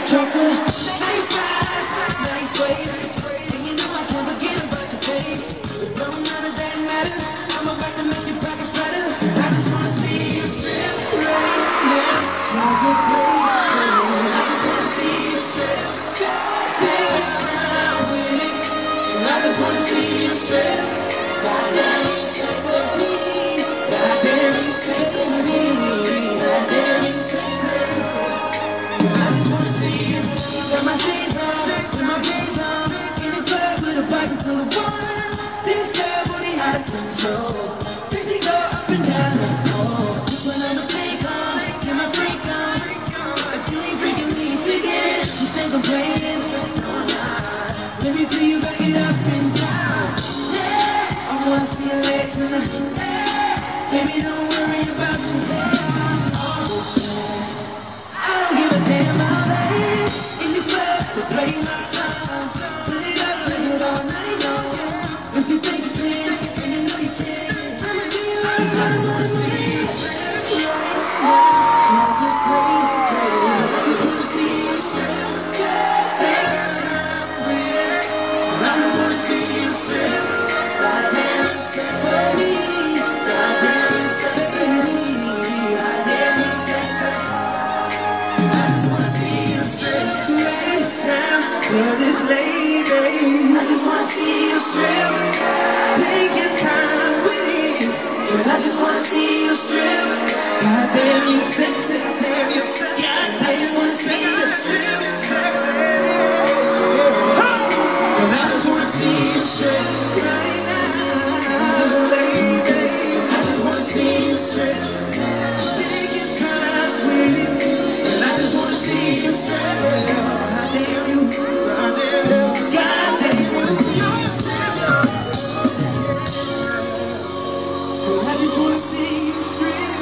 Chocolate, nice thighs, nice waist, and you know I can't forget about your face. But don't none of that matter. I'm about to make your pockets better. I just wanna see you strip right now, 'cause it's late. I just wanna see you strip. Take your time with it. I just wanna see you strip. Goddamn, you sexy me. Goddamn, you sexy me. Goddamn, you sexy. I just wanna see you. Got my shades on, with my jeans on, in the club with a pocket full of ones. This girl booty out of control. Then she go up and down the pole. Just when I'ma take on, get my freak on. If you ain't freaking me, speak it. You think I'm playing? No, I'm not. Let me see you back it up and down. Yeah, I wanna see your legs in the air. Baby, don't worry about your hair. All this shit, I don't give a damn how that is. In the club, they play my songs. Turn it up, play it all night long. If you think you can, and you know you can, I'ma do you right. I just wanna see you strip right now, 'cause it's late. I just wanna see you strip. Take your time with it. I just wanna see you strip. Goddamn, you sexy me. Goddamn, you sexy me. Goddamn, you sexy. I just wanna see you strip right now, 'cause it's late, babe. I just wanna see you strip. Take your time with it. Girl, I just wanna see you strip. Goddamn, you sexy. Damn, you sexy. I just wanna see you strip. Girl, I just wanna see you strip right now. It's late, babe. I just wanna see you strip. Take your time with it. Girl, I just wanna see you strip. Goddamn you. Goddamn you. Goddamn you. Girl, I just wanna see you strip.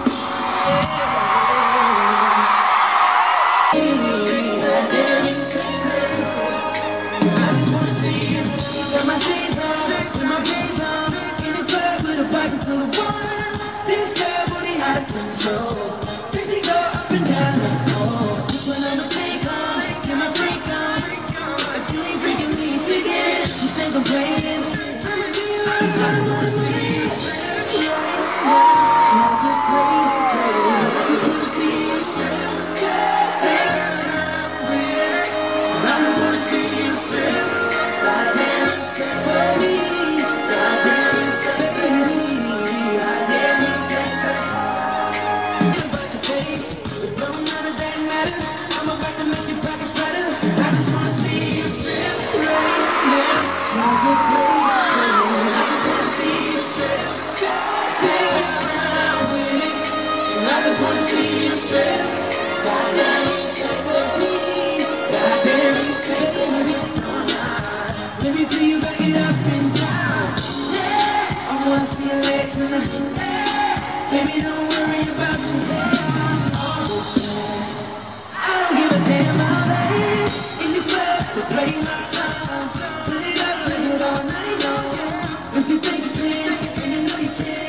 Goddamn you sexy. I just wanna see you. Got my shades on, with my jeans on, in the club with a pocket full of ones. This girl booty out of control. Then she go up and down the pole. Just when I'ma take on, get my freak on. If you ain't freaking me, speak it. You think I'm playing? I'ma do you right. I just wanna see you strip right now, 'cause it's late. I just wanna see you strip. Take your time with it. I just wanna see you strip. Goddamn, you sexy me. Goddamn, you sexy me. Goddamn, you sexy. About your face, but don't none of that matter. I'm about to make your pockets better. I just wanna see you strip right now, 'cause it's late. I just wanna see you strip. Take your time with it. I just wanna see you strip. Goddamn, you sexy me. Goddamn, you sexy me. Let me see you back it up and down. Yeah, I wanna see your legs in the air. Baby, don't worry about your hair. All this shit, I don't give a damn how that is. In the club, they play my songs. Turn it up, play it all night long. If you think you can, and you know you can.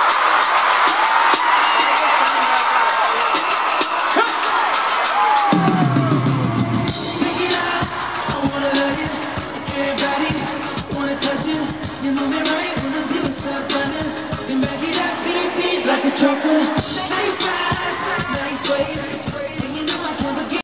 Take it out, I wanna love you. Everybody wanna touch you. You're moving right.